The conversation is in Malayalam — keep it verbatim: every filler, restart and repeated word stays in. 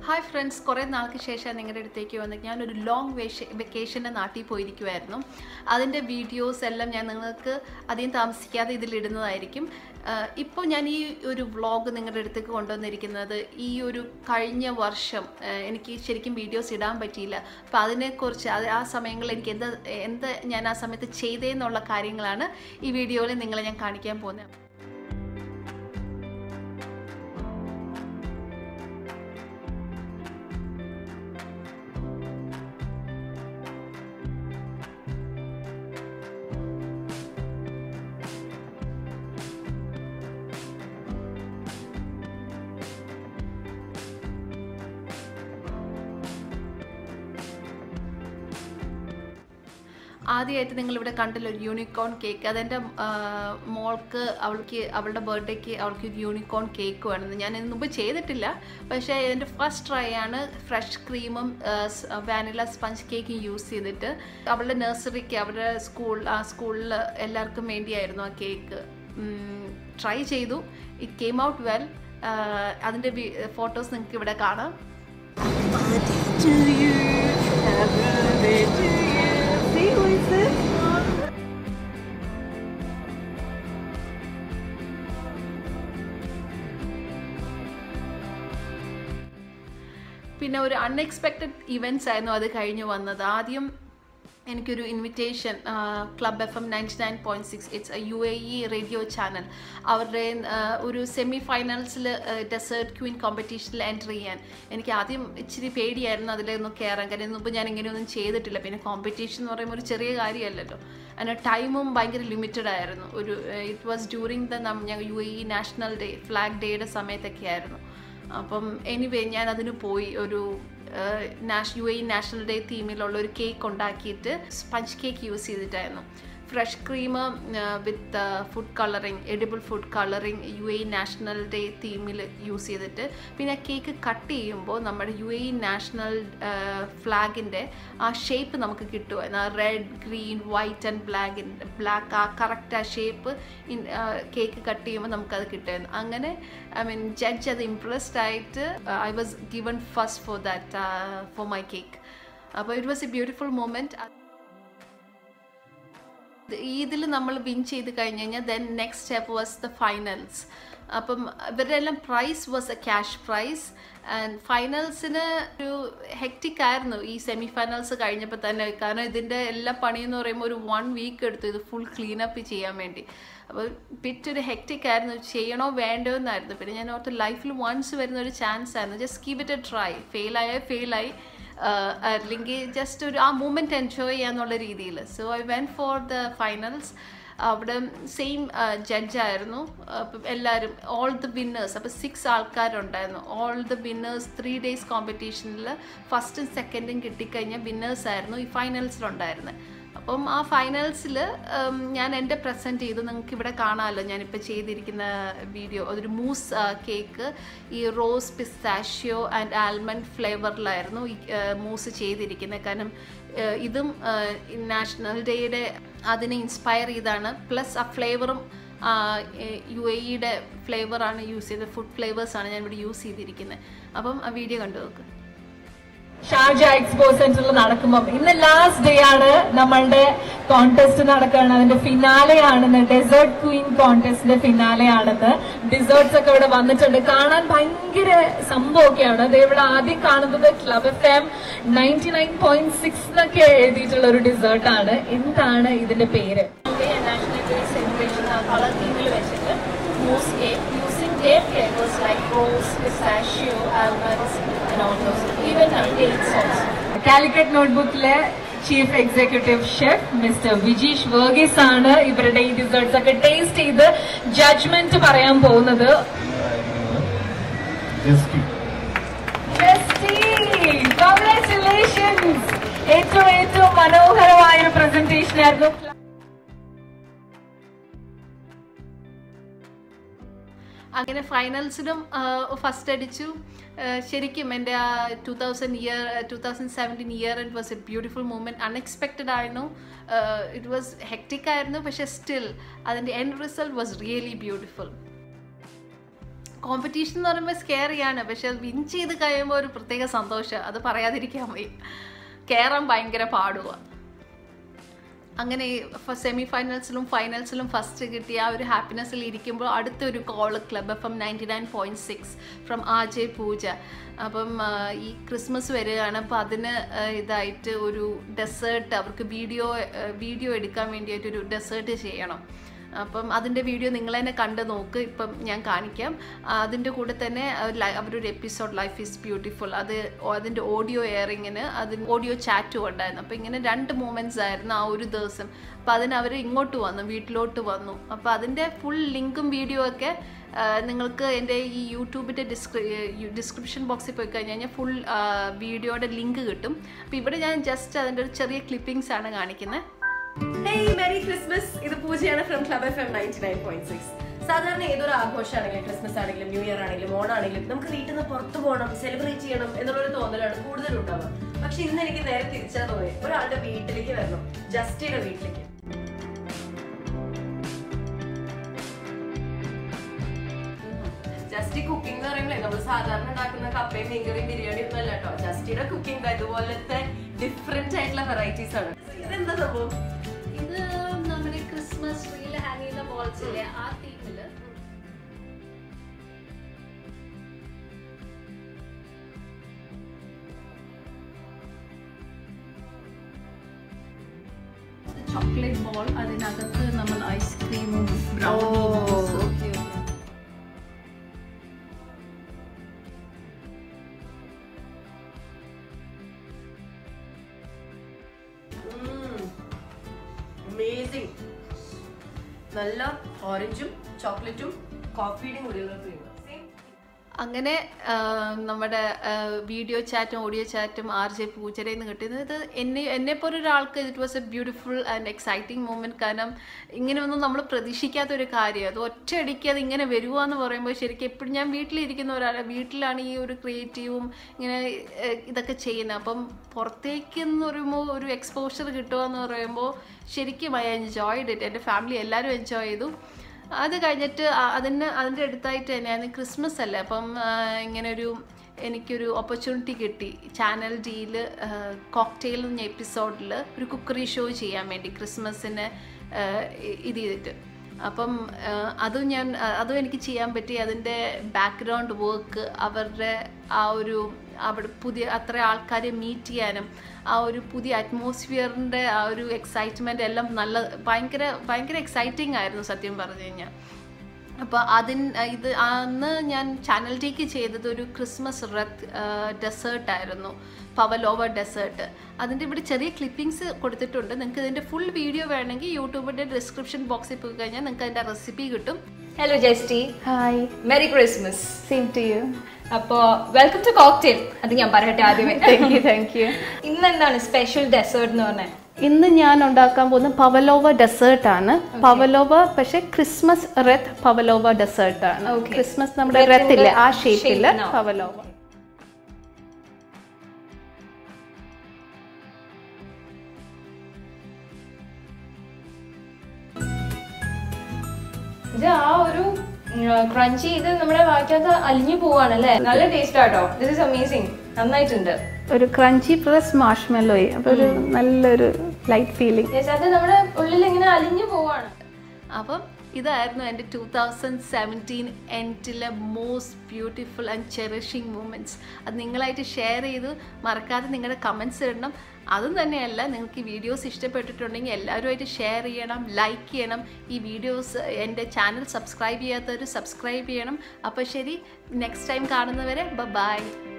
Hi friends, കുറേ നാൾക്ക് ശേഷം നിങ്ങളുടെ അടുത്തേക്ക് വന്ന് ഞാനൊരു ലോങ് വെക്കേഷൻ്റെ നാട്ടിൽ പോയിരിക്കുമായിരുന്നു. അതിൻ്റെ വീഡിയോസ് എല്ലാം ഞാൻ നിങ്ങൾക്ക് അധികം താമസിക്കാതെ ഇതിലിടുന്നതായിരിക്കും. ഇപ്പോൾ ഞാൻ ഈ ഒരു വ്ളോഗ് നിങ്ങളുടെ അടുത്തേക്ക് കൊണ്ടുവന്നിരിക്കുന്നത് ഈ ഒരു കഴിഞ്ഞ വർഷം എനിക്ക് ശരിക്കും വീഡിയോസ് ഇടാൻ പറ്റിയില്ല. അപ്പോൾ അതിനെക്കുറിച്ച് അത് ആ സമയങ്ങളിൽ എനിക്ക് എന്താ എന്ത് ഞാൻ ആ സമയത്ത് ചെയ്തതെന്നുള്ള കാര്യങ്ങളാണ് ഈ വീഡിയോയിൽ നിങ്ങളെ ഞാൻ കാണിക്കാൻ പോകുന്നത്. ആദ്യമായിട്ട് നിങ്ങളിവിടെ കണ്ടല്ലോ ഒരു യൂണിക്കോൺ കേക്ക്. അതെൻ്റെ മോൾക്ക് അവൾക്ക് അവളുടെ ബർത്ത്ഡേക്ക് അവൾക്ക് ഒരു യൂണിക്കോൺ കേക്ക് വേണമെന്ന് ഞാൻ ഇതിന് മുമ്പ് ചെയ്തിട്ടില്ല. പക്ഷേ എൻ്റെ ഫസ്റ്റ് ട്രൈ ആണ് ഫ്രഷ് ക്രീമും വാനില സ്പഞ്ച് കേക്കും യൂസ് ചെയ്തിട്ട്. അവളുടെ നഴ്സറിക്ക് അവരുടെ സ്കൂൾ ആ സ്കൂളിൽ എല്ലാവർക്കും വേണ്ടിയായിരുന്നു ആ കേക്ക്. ട്രൈ ചെയ്തു. It came out well. അതിൻ്റെ ഫോട്ടോസ് നിങ്ങൾക്ക് ഇവിടെ കാണാം. പിന്നെ ഒരു അൺഎക്സ്പെക്റ്റഡ് ഇവൻറ്റ്സ് ആയിരുന്നു അത് കഴിഞ്ഞ് വന്നത്. ആദ്യം എനിക്കൊരു invitation club F M ninety nine point six it's U A E radio channel അവരുടെ ഒരു സെമി ഫൈനൽസിൽ ഡെസേർട്ട് ക്വീൻ കോമ്പറ്റീഷനിൽ എൻ്റർ ചെയ്യാൻ. എനിക്ക് ആദ്യം ഇച്ചിരി പേടിയായിരുന്നു അതിലൊന്നും കയറാൻ. കാര്യം മുമ്പ് ഞാൻ ഇങ്ങനെയൊന്നും ചെയ്തിട്ടില്ല. പിന്നെ കോമ്പറ്റീഷൻ എന്ന് പറയുമ്പോൾ ഒരു ചെറിയ കാര്യമല്ലല്ലോ. അതിന് ടൈമും ഭയങ്കര ലിമിറ്റഡ് ആയിരുന്നു. ഒരു ഇറ്റ് വാസ് ഡ്യൂറിങ് ദ ഞങ്ങൾ U A E national day flag ഡേയുടെ സമയത്തൊക്കെ ആയിരുന്നു. അപ്പം എനിവേ ഞാൻ അതിന് പോയി. ഒരു U A E national day തീമിലുള്ള ഒരു കേക്ക് ഉണ്ടാക്കിയിട്ട് സ്പഞ്ച് കേക്ക് യൂസ് ചെയ്തിട്ടായിരുന്നു. Fresh cream with food colouring edible food colouring U A E national day തീമിൽ യൂസ് ചെയ്തിട്ട് പിന്നെ കേക്ക് കട്ട് ചെയ്യുമ്പോൾ നമ്മുടെ യു എ ഇ നാഷണൽ ഫ്ലാഗിൻ്റെ ആ ഷേപ്പ് നമുക്ക് കിട്ടുമായിരുന്നു. ആ red green white and black black ആ കറക്റ്റ് ആ ഷേപ്പ് ഇൻ കേക്ക് കട്ട് ചെയ്യുമ്പോൾ നമുക്കത് കിട്ടുമായിരുന്നു. അങ്ങനെ ഐ മീൻ ജഡ്ജ് അത് ഇംപ്രസ്ഡ് ആയിട്ട് I was given first for that for my cake. അപ്പോൾ it was a beautiful moment. ഇതിൽ നമ്മൾ വിൻ ചെയ്ത് കഴിഞ്ഞ് കഴിഞ്ഞാൽ then next step was the finals. അപ്പം ഇവരുടെ എല്ലാം prize was a cash prize. And ഫൈനൽസിന് ഒരു ഹെക്റ്റിക് ആയിരുന്നു ഈ സെമി ഫൈനൽസ് കഴിഞ്ഞപ്പോൾ തന്നെ. കാരണം ഇതിൻ്റെ എല്ലാ പണിയെന്ന് പറയുമ്പോൾ ഒരു വൺ വീക്ക് എടുത്തു ഇത് ഫുൾ ക്ലീനപ്പ് ചെയ്യാൻ വേണ്ടി. അപ്പോൾ പിറ്റൊരു ഹെക്റ്റിക് ആയിരുന്നു. ചെയ്യണോ വേണ്ടോ എന്നായിരുന്നു. പിന്നെ ഞാൻ ഓർത്ത് ലൈഫിൽ വൺസ് വരുന്ന ഒരു ചാൻസ് ആയിരുന്നു. Just give it a try. ഫെയിലായാൽ ഫെയിലായി, അല്ലെങ്കിൽ ജസ്റ്റ് ഒരു ആ മൂമെൻറ്റ് എൻജോയ് ചെയ്യാന്നുള്ള രീതിയിൽ. So I went for the finals. അവിടെ സെയിം ജഡ്ജായിരുന്നു. അപ്പം എല്ലാവരും ഓൾ ദ വിന്നേഴ്സ്, അപ്പോൾ സിക്സ് ആൾക്കാരുണ്ടായിരുന്നു. All the winners three days കോമ്പറ്റീഷനിൽ ഫസ്റ്റും സെക്കൻഡും കിട്ടിക്കഴിഞ്ഞാൽ വിന്നേഴ്സായിരുന്നു ഈ ഫൈനൽസിലുണ്ടായിരുന്നത്. അപ്പം ആ ഫൈനൽസിൽ ഞാൻ എൻ്റെ പ്രസൻറ്റ് ചെയ്തു. നിങ്ങൾക്ക് ഇവിടെ കാണാമല്ലോ ഞാനിപ്പോൾ ചെയ്തിരിക്കുന്ന വീഡിയോ. അതൊരു മൂസ് കേക്ക് ഈ റോസ് പിസ്താഷ്യോ ആൻഡ് ആൽമണ്ട് ഫ്ലേവറിലായിരുന്നു ഈ മൂസ് ചെയ്തിരിക്കുന്നത്. കാരണം ഇതും നാഷണൽ ഡേയുടെ അതിനെ ഇൻസ്പയർ ചെയ്താണ്. പ്ലസ് ആ ഫ്ലേവറും യു എ ഇയുടെ ഫ്ലേവറാണ് യൂസ് ചെയ്തത്. ഫുഡ് ഫ്ലേവേഴ്സാണ് ഞാൻ ഇവിടെ യൂസ് ചെയ്തിരിക്കുന്നത്. അപ്പം ആ വീഡിയോ കണ്ടു നോക്ക്. ഷാർജ എക്സ്പോ സെന്ററിൽ നടക്കുമ്പോൾ ഇന്ന് ലാസ്റ്റ് ഡേ ആണ്. നമ്മളുടെ കോൺടെസ്റ്റ് നടക്കുകയാണ്. അതിന്റെ ഫിനാലെയാണെന്ന്. ഡെസേർട്ട് ക്വീൻ കോൺടെസ്റ്റിന്റെ ഫിനാലെയാണെന്ന്. ഡിസേർട്ട്സ് ഒക്കെ ഇവിടെ വന്നിട്ടുണ്ട്. കാണാൻ ഭയങ്കര സംഭവമൊക്കെയാണ്. അത് ഇവിടെ ആദ്യം കാണുന്നത് club F M ninety nine point six എന്നൊക്കെ എഴുതിയിട്ടുള്ള ഒരു ഡിസേർട്ട് ആണ്. എന്താണ് ഇതിന്റെ പേര്? നാഷണൽ ഡേ സെലിബ്രേഷൻ കളർ തീമിൽ വെച്ചിട്ട് mousse cake using their flavors like rose, pistachio, almonds and all those, even dates also. Calicut നോട്ട്ബുക്കിലെ chief executive chef mister Vijeesh Varghese ആണ് ഇവരുടെ ഈ ഡിസേർട്ട്സ് ഒക്കെ ടേസ്റ്റ് ചെയ്ത് ജഡ്ജ്മെന്റ് പറയാൻ പോകുന്നത്. കൺഗ്രാറ്റുലേഷൻസ്. ഏറ്റവും ഏറ്റവും മനോഹരമായ ഒരു പ്രസന്റേഷൻ ആയിരുന്നു. അങ്ങനെ ഫൈനൽസിലും ഫസ്റ്റ് അടിച്ചു. ശരിക്കും എൻ്റെ ആ two thousand year two thousand seventeen year it was a beautiful moment. Unexpected ആയിരുന്നു. ഇറ്റ് വാസ് ഹെക്റ്റിക് ആയിരുന്നു. പക്ഷേ സ്റ്റിൽ അതിൻ്റെ end result was really beautiful. Competition എന്ന് പറയുമ്പോൾ സ്കെയറിയാണ്, പക്ഷെ അത് വിൻ ചെയ്ത് കഴിയുമ്പോൾ ഒരു പ്രത്യേക സന്തോഷം, അത് പറയാതിരിക്കാൻ വയ്യ. കയറാൻ ഭയങ്കര പാടുക. അങ്ങനെ സെമി ഫൈനൽസിലും ഫൈനൽസിലും ഫസ്റ്റ് കിട്ടിയ ആ ഒരു ഹാപ്പിനെസ്സിൽ ഇരിക്കുമ്പോൾ അടുത്തൊരു call club F M ninety nine point six from RJ Pooja. അപ്പം ഈ ക്രിസ്മസ് വരികയാണ്, അപ്പോൾ അതിന് ഇതായിട്ട് ഒരു ഡെസേർട്ട് അവർക്ക് വീഡിയോ വീഡിയോ എടുക്കാൻ വേണ്ടിയിട്ടൊരു ഡെസേർട്ട് ചെയ്യണം. അപ്പം അതിൻ്റെ വീഡിയോ നിങ്ങൾ തന്നെ കണ്ട് നോക്ക്, ഇപ്പം ഞാൻ കാണിക്കാം. അതിൻ്റെ കൂടെ തന്നെ അവരൊരു എപ്പിസോഡ് ലൈഫ് ഈസ് ബ്യൂട്ടിഫുൾ, അത് അതിൻ്റെ ഓഡിയോ എയറിങ്ങിന് അതിന് ഓഡിയോ ചാറ്റും ഉണ്ടായിരുന്നു. അപ്പോൾ ഇങ്ങനെ രണ്ട് മൂമെൻറ്റ്സ് ആയിരുന്നു ആ ഒരു ദിവസം. അപ്പോൾ അതിന് അവർ ഇങ്ങോട്ട് വന്നു, വീട്ടിലോട്ട് വന്നു. അപ്പോൾ അതിൻ്റെ ഫുൾ ലിങ്കും വീഡിയോ ഒക്കെ നിങ്ങൾക്ക് എൻ്റെ ഈ യൂട്യൂബിൻ്റെ ഡിസ്ക്രി ഡിസ്ക്രിപ്ഷൻ ബോക്സിൽ പോയി കഴിഞ്ഞ് കഴിഞ്ഞാൽ ഫുൾ വീഡിയോയുടെ ലിങ്ക് കിട്ടും. അപ്പോൾ ഇവിടെ ഞാൻ ജസ്റ്റ് അതിൻ്റെ ഒരു ചെറിയ ക്ലിപ്പിങ്സ് ആണ് കാണിക്കുന്നത്. Hey, Merry Christmas! ഇത് പൂജയാണ് from club F M ninety nine point six. സാധാരണ ഏതൊരു ആഘോഷമാണെങ്കിലും ക്രിസ്മസ് ആണെങ്കിലും ന്യൂ ഇയർ ആണെങ്കിലും ഓണാണെങ്കിലും നമുക്ക് വീട്ടിൽ നിന്ന് പുറത്തു പോകണം, സെലിബ്രേറ്റ് ചെയ്യണം എന്നുള്ളൊരു തോന്നലാണ് കൂടുതലും ഉണ്ടാവുക. പക്ഷെ ഇന്ന് എനിക്ക് നേരെ തിരിച്ചാ തോന്നി, ഒരാളുടെ വീട്ടിലേക്ക് വരണം, ജസ്റ്റിയുടെ വീട്ടിലേക്ക്. ജസ്റ്റി കുക്കിംഗ് എന്ന് പറയുമ്പോൾ നമ്മൾ സാധാരണ ഉണ്ടാക്കുന്ന കപ്പയും മീൻകറിയും ബിരിയാണി ഒന്നും അല്ല കേട്ടോ. ജസ്റ്റിയുടെ കുക്കിംഗ് അതുപോലത്തെ ഡിഫറെന്റ് ആയിട്ടുള്ള വെറൈറ്റീസ് ആണ്. ഇതെന്താ സംഭവം? ഇത് നമ്മുടെ ക്രിസ്മസ് ട്രീയിൽ ഹാങ് ചെയ്യുന്ന ബോൾസ് ഇല്ലേ, ആ തീമില് ചോക്ലേറ്റ് ബോൾ, അതിനകത്ത് നമ്മൾ ഐസ്ക്രീമും ബ്രൗണീസും അമേസിംഗ്. നല്ല ഓറഞ്ചും ചോക്ലേറ്റും കോഫിയുടെയും കൂടിയുള്ള ക്രീം. അങ്ങനെ നമ്മുടെ വീഡിയോ ചാറ്റും ഓഡിയോ ചാറ്റും ആർ ജെ പൂജരയിൽ നിന്ന് കിട്ടിയത്. ഇത് എന്നെ എന്നെപ്പോലെ ഒരാൾക്ക് it was a beautiful and exciting moment. കാരണം ഇങ്ങനെയൊന്നും നമ്മൾ പ്രതീക്ഷിക്കാത്തൊരു കാര്യം, അത് ഒറ്റയടിക്ക് അത് ഇങ്ങനെ വരുക എന്ന് പറയുമ്പോൾ ശരിക്കും എപ്പോഴും ഞാൻ വീട്ടിലിരിക്കുന്ന ഒരാൾ, വീട്ടിലാണ് ഈ ഒരു ക്രിയേറ്റീവും ഇങ്ങനെ ഇതൊക്കെ ചെയ്യുന്നത്. അപ്പം പുറത്തേക്ക് എന്ന് പറയുമ്പോൾ ഒരു എക്സ്പോഷർ കിട്ടുക എന്ന് പറയുമ്പോൾ ശരിക്കും ഐ എൻജോയ്ഡ് ഇറ്റ്. എൻ്റെ ഫാമിലി എല്ലാവരും എൻജോയ് ചെയ്തു. അത് കഴിഞ്ഞിട്ട് അതിന് അതിൻ്റെ അടുത്തായിട്ട് തന്നെയാണ് ക്രിസ്മസ് അല്ലേ, അപ്പം ഇങ്ങനൊരു എനിക്കൊരു ഓപ്പർച്യൂണിറ്റി കിട്ടി ചാനൽ ഡിയിൽ കോക്ടെയിൽ എന്ന എപ്പിസോഡിൽ ഒരു കുക്കറി ഷോ ചെയ്യാൻ വേണ്ടി ക്രിസ്മസിന് ഇത് ചെയ്തിട്ട്. അപ്പം അതും ഞാൻ അതും എനിക്ക് ചെയ്യാൻ പറ്റി. അതിൻ്റെ ബാക്ക്ഗ്രൗണ്ട് വർക്ക്, അവരുടെ ആ ഒരു അവിടെ പുതിയ അത്ര ആൾക്കാരെ മീറ്റ് ചെയ്യാനും ആ ഒരു പുതിയ അറ്റ്മോസ്ഫിയറിൻ്റെ ആ ഒരു എക്സൈറ്റ്മെൻ്റ് എല്ലാം നല്ല ഭയങ്കര ഭയങ്കര എക്സൈറ്റിംഗ് ആയിരുന്നു സത്യം പറഞ്ഞു കഴിഞ്ഞാൽ. അപ്പോൾ അതിന് ഇത് അന്ന് ഞാൻ ചാനൽ ടിക്ക് ചെയ്തത് ഒരു ക്രിസ്മസ് റെത്ത് ഡെസേർട്ടായിരുന്നു, പവലോവ ഡെസേർട്ട്. അതിൻ്റെ ഇവിടെ ചെറിയ ക്ലിപ്പിങ്സ് കൊടുത്തിട്ടുണ്ട്. നിങ്ങൾക്ക് ഇതിൻ്റെ ഫുൾ വീഡിയോ വേണമെങ്കിൽ യൂട്യൂബിൻ്റെ ഡിസ്ക്രിപ്ഷൻ ബോക്സിൽ പോയി കഴിഞ്ഞാൽ നിങ്ങൾക്ക് അതിൻ്റെ റെസിപ്പി കിട്ടും. Hello Justy. Hi. Merry Christmas. Same to you. അപ്പോൾ വെൽക്കം ടു കോക്ടെയിൽ. അത് ഞാൻ പറയട്ടെ ആദ്യമേ. Thank you thank you. ഇന്ന് എന്താണ് സ്പെഷ്യൽ ഡെസേർട്ട് എന്ന് പറഞ്ഞാൽ? ഇന്ന് ഞാൻ ഉണ്ടാക്കാൻ പോകുന്ന പവലോവ ഡെസേർട്ട് ആണ്. പവലോവ പക്ഷെ ക്രിസ്മസ് റെത്ത് പവലോവ ഡെസേർട്ട് ആണ്. ക്രിസ്മസ് നമ്മുടെ റെത്ത് ഇല്ലേ ആ ഷേപ്പില് പവലോവ. ഇത് ആ ഒരു ക്രഞ്ചി ഇത് നമ്മുടെ വായിക്കാത്ത അലിഞ്ഞു പോവാണല്ലേ. നല്ല ടേസ്റ്റ് ആട്ടോ. This is amazing. നന്നായിട്ടുണ്ട്. ഒരു ക്രഞ്ചി പ്ലസ് മാഷ്മെല്ലോയി, അപ്പൊ ഒരു നല്ലൊരു ലൈറ്റ് ഫീലിംഗ്. അത് നമ്മുടെ ഉള്ളിൽ ഇങ്ങനെ അലിഞ്ഞു പോവാണ്. അപ്പം ഇതായിരുന്നു എൻ്റെ ടൂ തൗസൻഡ് സെവൻറ്റീൻ എൻഡിലെ most beautiful and cherishing moments. അത് നിങ്ങളായിട്ട് ഷെയർ ചെയ്ത് മറക്കാതെ നിങ്ങളുടെ കമൻറ്റ്സ് ഇടണം. അതും തന്നെയല്ല, നിങ്ങൾക്ക് ഈ വീഡിയോസ് ഇഷ്ടപ്പെട്ടിട്ടുണ്ടെങ്കിൽ എല്ലാവരുമായിട്ട് ഷെയർ ചെയ്യണം, ലൈക്ക് ചെയ്യണം. ഈ വീഡിയോസ് എൻ്റെ ചാനൽ സബ്സ്ക്രൈബ് ചെയ്യാത്തവർ സബ്സ്ക്രൈബ് ചെയ്യണം. അപ്പോൾ ശരി, നെക്സ്റ്റ് ടൈം കാണുന്നവരെ ബൈ.